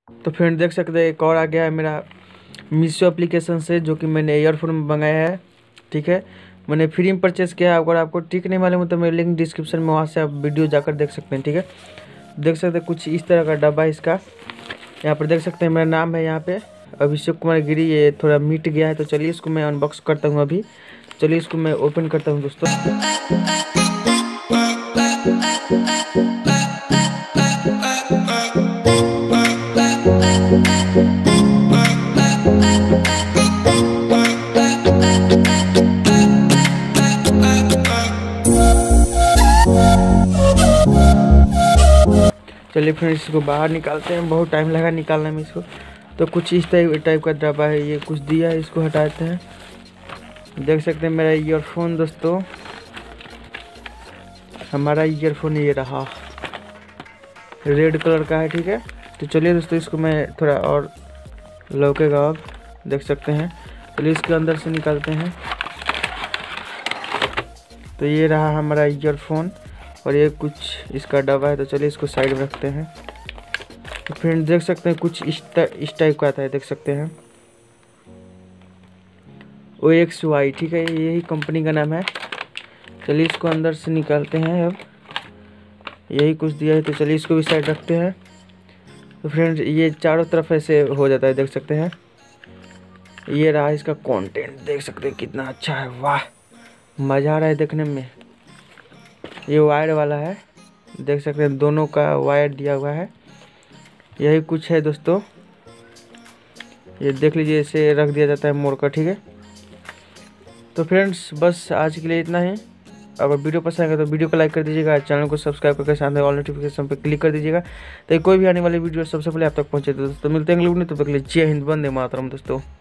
तो फ्रेंड देख सकते हैं एक और आ गया है मेरा मीशो एप्लीकेशन से, जो कि मैंने ईयरफोन मंगाया है। ठीक है, मैंने फ्री में परचेस किया है। अगर आपको ठीक नहीं मालूम है तो मेरे लिंक डिस्क्रिप्शन में, वहाँ से आप वीडियो जाकर देख सकते हैं। ठीक है, देख सकते हैं कुछ इस तरह का डब्बा है इसका। यहाँ पर देख सकते हैं मेरा नाम है यहाँ पे अभिषेक कुमार गिरी। ये थोड़ा मिट गया है, तो चलिए इसको मैं अनबॉक्स करता हूँ अभी। चलिए इसको मैं ओपन करता हूँ दोस्तों। चलिए फ्रेंड्स इसको बाहर निकालते हैं, बहुत टाइम लगा निकालने में इसको। तो कुछ इस टाइप का डब्बा है, ये कुछ दिया है, इसको हटाते हैं। देख सकते हैं मेरा ईयरफोन दोस्तों, हमारा ईयरफोन ये रहा, रेड कलर का है। ठीक है, तो चलिए दोस्तों इसको मैं थोड़ा और लौकेगा, अब देख सकते हैं। चलिए इसके अंदर से निकालते हैं। तो ये रहा हमारा ईयरफोन और ये कुछ इसका डब्बा है। तो चलिए इसको साइड में रखते हैं। तो फ्रेंड देख सकते हैं कुछ इस टाइप का आता है, देख सकते हैं OXY। ठीक है, यही कंपनी का नाम है। चलिए इसको अंदर से निकालते हैं। अब यही कुछ दिया है, तो चलिए इसको भी साइड रखते हैं। तो फ्रेंड्स ये चारों तरफ ऐसे हो जाता है, देख सकते हैं। ये रहा इसका कंटेंट, देख सकते हैं कितना अच्छा है, वाह मज़ा आ रहा है देखने में। ये वायर वाला है, देख सकते हैं दोनों का वायर दिया हुआ है। यही कुछ है दोस्तों, ये देख लीजिए, इसे रख दिया जाता है मोड़ कर। ठीक है, तो फ्रेंड्स बस आज के लिए इतना ही। अगर वीडियो पसंद आएगा तो वीडियो को लाइक कर दीजिएगा, चैनल को सब्सक्राइब करके साथ में ऑल नोटिफिकेशन पर क्लिक कर दीजिएगा, तो कोई भी आने वाली वीडियो सबसे पहले आप तक पहुंचे। तो दोस्तों मिलते हैं अगले वीडियो में, तब तक के लिए जय हिंद, वंदे मातरम दोस्तों।